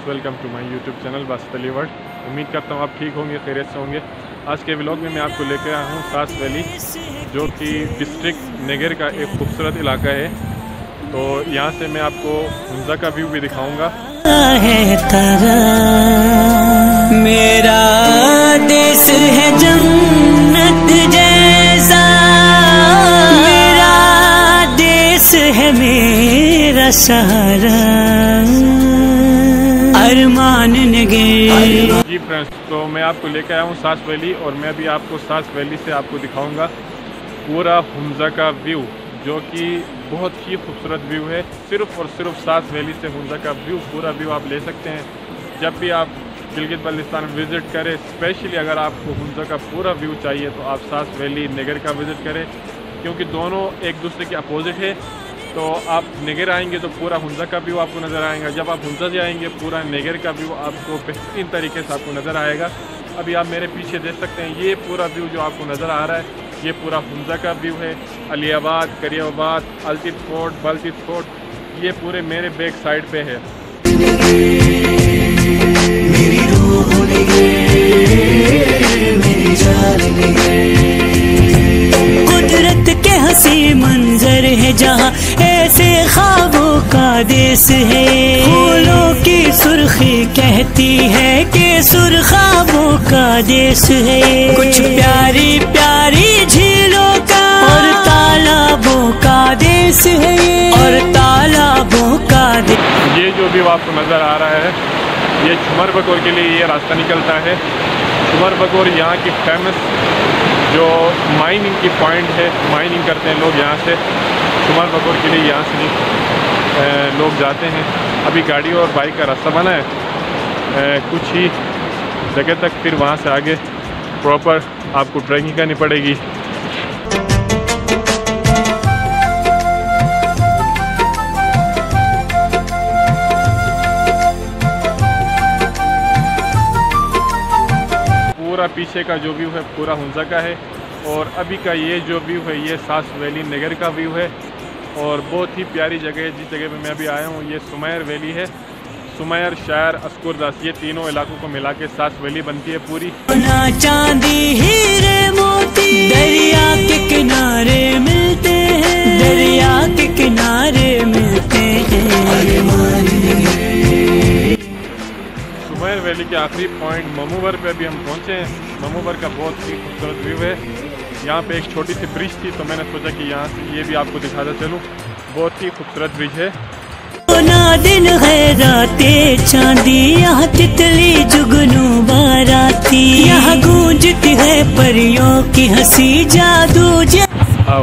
Welcome to my YouTube channel Basit Ali world. उम्मीद करता हूँ आप ठीक होंगे, खैरियत से होंगे। आज के व्लॉग में मैं आपको लेकर आया हूँ सास वैली, जो कि डिस्ट्रिक्ट नेगर का एक खूबसूरत इलाका है। तो यहाँ से मैं आपको हुंजा का व्यू भी दिखाऊँगा। मेरा देश है जन्नत जैसा, मेरा देश है मेरा सहारा, अरमान नगर। जी फ्रेंड्स, तो मैं आपको लेकर आया हूँ सास वैली और मैं अभी आपको सास वैली से आपको दिखाऊंगा पूरा हुंजा का व्यू, जो कि बहुत ही खूबसूरत व्यू है। सिर्फ और सिर्फ सास वैली से हुंजा का व्यू, पूरा व्यू आप ले सकते हैं जब भी आप गिलगित बल्तिस्तान विज़िट करें। स्पेशली अगर आपको हुंजा का पूरा व्यू चाहिए तो आप सास वैली नेगर का विज़िट करें, क्योंकि दोनों एक दूसरे के अपोजिट है। तो आप नेगर आएंगे तो पूरा हुंजा का व्यू आपको नज़र आएगा, जब आप हुंजा से आएंगे पूरा नेगर का व्यू आपको बेहतरीन तरीके से आपको नज़र आएगा। अभी आप मेरे पीछे देख सकते हैं, ये पूरा व्यू जो आपको नज़र आ रहा है ये पूरा हुंजा का व्यू है। अलियाबाद, करियाबाद, अल्तिफ फोर्ट, बल्तिफ फोर्ट, ये पूरे मेरे बैक साइड पे है। मेरी रूह कुदरत के हंसी मंजर है जहाँ, ऐसे ख्वाबों का देश है। फूलों की सुर्खी कहती है कि सुर्खाबों का देश है। कुछ प्यारी प्यारी झीलों का और तालाबों का देश है, और तालाबों का देश। ये जो व्यू आपको नज़र आ रहा है ये झुमर बकोर के लिए ये रास्ता निकलता है। झुमर बकोर यहाँ की फेमस जो माइनिंग की पॉइंट है, माइनिंग करते हैं लोग यहाँ से। झुमर बकोर के लिए यहाँ से लोग जाते हैं। अभी गाड़ी और बाइक का रास्ता बना है कुछ ही जगह तक, फिर वहाँ से आगे प्रॉपर आपको ट्रैकिंग करनी पड़ेगी। पूरा पीछे का जो व्यू है पूरा हुंजा का है, और अभी का ये जो व्यू है ये सास वैली नेगर का व्यू है। और बहुत ही प्यारी जगह है। जिस जगह पे मैं अभी आया हूँ ये सुमैर वैली है। सुमैर, शायर, अस्कुरदास, ये तीनों इलाकों को मिला के सास वैली बनती है पूरी। चांदी हीरे मोती दरिया के किनारे मिलते हैं, दरिया के किनारे मिलते हैं। सुमैर वैली के आखिरी पॉइंट ममूवर पे अभी हम पहुँचे हैं। ममूवर का बहुत ही खूबसूरत व्यू है। यहाँ पे एक छोटी सी ब्रिज थी तो मैंने सोचा कि यहाँ से ये भी आपको दिखाता चलूँ। बहुत ही खूबसूरत ब्रिज है। ना दिन है रातें चांदी, यहाँ तितली जुगनू बाराती, यहाँ गूंजती है परियों की हंसी जादू। आओ,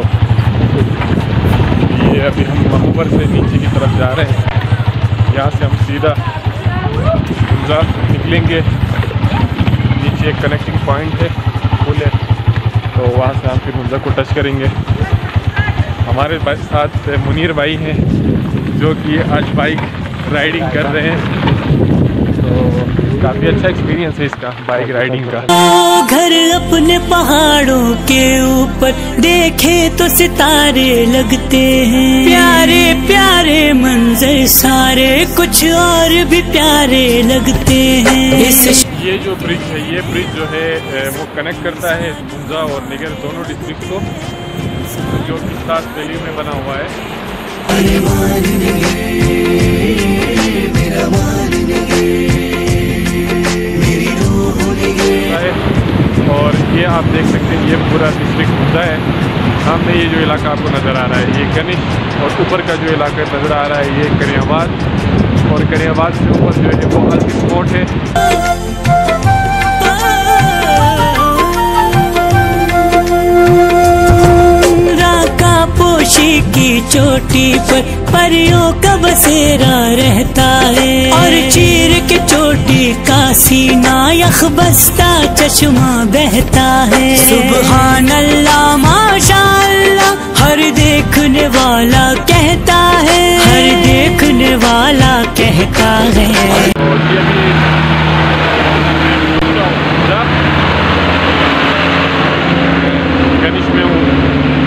ये अभी हम ममूवर से नीचे की तरफ जा रहे हैं। यहाँ से हम सीधा हुंजा निकलेंगे। नीचे एक कनेक्टिंग पॉइंट है, पुल है, तो वहाँ से हम फिर हुंजा को टच करेंगे। हमारे साथ मुनीर भाई हैं जो कि आज बाइक राइडिंग कर रहे हैं, तो काफ़ी अच्छा एक्सपीरियंस है इसका बाइक राइडिंग का। घर अपने पहाड़ों के ऊपर देखे तो सितारे लगते हैं, प्यारे प्यारे मंजर सारे कुछ और भी प्यारे लगते हैं। ये जो ब्रिज है ये ब्रिज जो है वो कनेक्ट करता है हुंजा और नेगर दोनों डिस्ट्रिक्ट को, जो कि सास वैली में बना हुआ है। और ये आप देख सकते हैं ये पूरा डिस्ट्रिक्ट हुंजा है। सामने ये जो इलाका आपको नज़र आ रहा है ये गनिश, और ऊपर का जो इलाका नज़र आ रहा है ये करियाबाद, और करियाबाद से ऊपर जो है वो अल्तिफ फोर्ट है। पोशी की चोटी पर परियों का बसेरा रहता है, और चीर के चोटी का सीना यखबस्ता चश्मा बहता है। सुबहान अल्लाह माशाअल्लाह हर देखने वाला कहता है, हर देखने वाला कहता है। गनिश में हूँ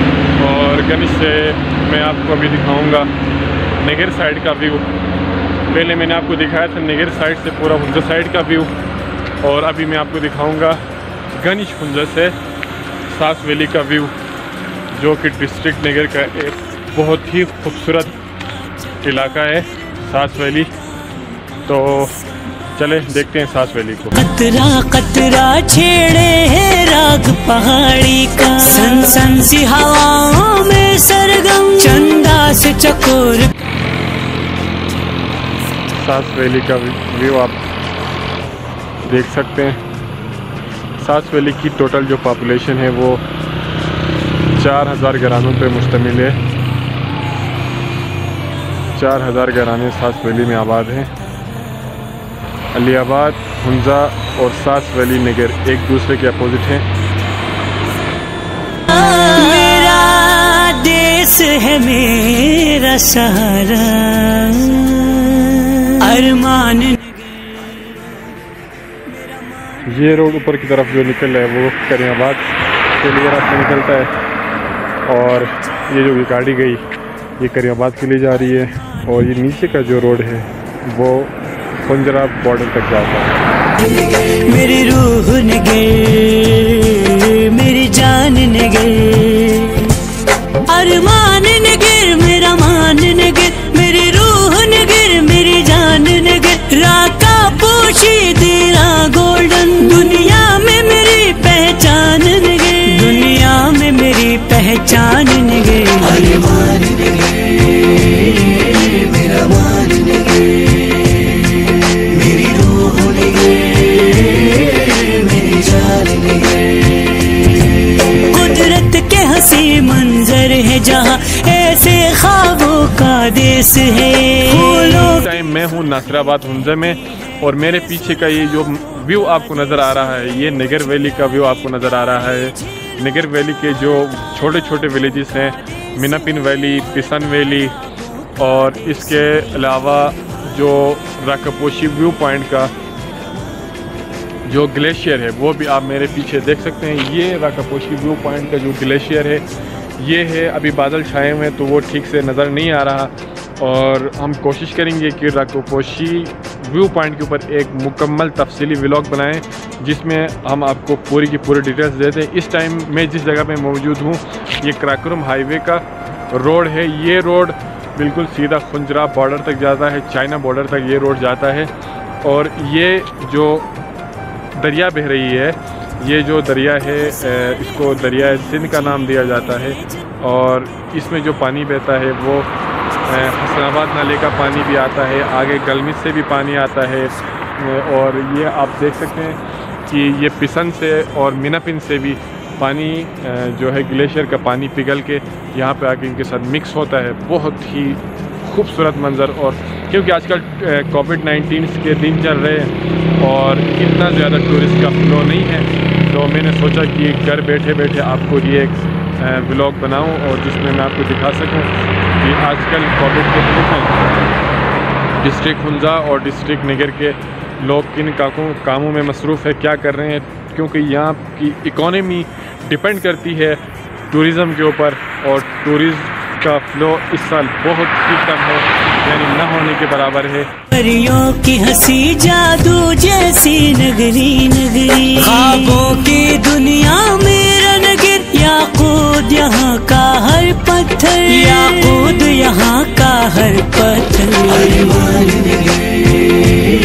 और गनिश से मैं आपको अभी दिखाऊंगा नेगर साइड का व्यू। पहले मैंने आपको दिखाया था निगर साइड से पूरा हुंजा साइड का व्यू, और अभी मैं आपको दिखाऊंगा गनिश हुंजा से सास वैली का व्यू, जो कि डिस्ट्रिक्ट निगर का एक बहुत ही खूबसूरत इलाका है सास वैली। तो चले देखते हैं सास वैली को। कतरा कतरा छेड़े है राग पहाड़ी का, सन सन सी हवाओं में सरगम चंदा से चकोर। सास वैली का व्यू आप देख सकते हैं। सास वैली की टोटल जो पॉपुलेशन है वो 4000 घरानों पे मुश्तमिल है। 4000 घराने सास वैली में आबाद हैं। अलीआबाद, हुंजा और सास वैली निगर एक दूसरे के अपोजिट हैं। मेरा देश है मेरा सहारा, अरमान। ये रोड ऊपर की तरफ जो निकल रहा है वो करीमाबाद के लिए रास्ता निकलता है, और ये जो गाड़ी गई ये करीमाबाद के लिए जा रही है, और ये नीचे का जो रोड है वो पंजाब बॉर्डर तक जाता है। मेरी रूह निगर, मेरी जान निगर, अरमान निगर, मेरा मान निगर, मेरी रूह निगर, मेरी जान निगर, राका पोशी तेरा गोल्डन, दुनिया में मेरी पहचान निगर, दुनिया में मेरी पहचान निगर, अरमान निगर, मेरा मान निगर, मेरी रूह निगर, मेरी जान निगर। कुदरत के हंसी मंजर है जहाँ, ऐसे ख्वाबों का देश है। टाइम मैं हूँ नासिराबाद हुंजा में, और मेरे पीछे का ये जो व्यू आपको नज़र आ रहा है ये निगर वैली का व्यू आपको नज़र आ रहा है। निगर वैली के जो छोटे छोटे विलेजेस हैं, मिनापिन वैली, पिसन वैली, और इसके अलावा जो राकापोशी व्यू पॉइंट का जो ग्लेशियर है वो भी आप मेरे पीछे देख सकते हैं। ये राकापोशी व्यू पॉइंट का जो ग्लेशियर है ये है। अभी बादल छाए हुए हैं तो वो ठीक से नज़र नहीं आ रहा, और हम कोशिश करेंगे कि राकापोशी व्यू पॉइंट के ऊपर एक मुकम्मल तफसीली व्लॉग बनाएं जिसमें हम आपको पूरी की पूरी डिटेल्स देते हैं। इस टाइम मैं जिस जगह पे मौजूद हूँ ये कराकोरम हाईवे का रोड है। ये रोड बिल्कुल सीधा खुंजराब बॉर्डर तक जाता है, चाइना बॉर्डर तक ये रोड जाता है। और ये जो दरिया बह रही है, ये जो दरिया है इसको दरिया सिंध का नाम दिया जाता है, और इसमें जो पानी बहता है वो हसनाबाद नाले का पानी भी आता है, आगे गलमित से भी पानी आता है, और ये आप देख सकते हैं कि ये पिसन से और मिनापिन से भी पानी जो है ग्लेशियर का पानी पिघल के यहाँ पे आके इनके साथ मिक्स होता है। बहुत ही खूबसूरत मंज़र, और क्योंकि आजकल कोविड-19 के दिन चल रहे हैं और इतना ज़्यादा टूरिस्ट का फ्लो नहीं है, तो मैंने सोचा कि घर बैठे बैठे आपको ये एक व्लॉग बनाऊं और जिसमें मैं आपको दिखा सकूं कि आजकल कोविड के दिन में डिस्ट्रिक्ट हुंजा और डिस्ट्रिक्ट निगर के लोग किन कामों में मसरूफ़ है, क्या कर रहे हैं, क्योंकि यहाँ की इकोनॉमी डिपेंड करती है टूरिज़म के ऊपर, और टूरिज़म का फ्लो इस साल बहुत ही कम है, यानी न होने के बराबर है। परियों की हंसी जादू जैसी नगरी नगरी, ख्वाबों की दुनिया मेरा नगर, याकूत यहाँ का हर पत्थर, याकूत यहाँ का हर पत्थर, अरमान नगर।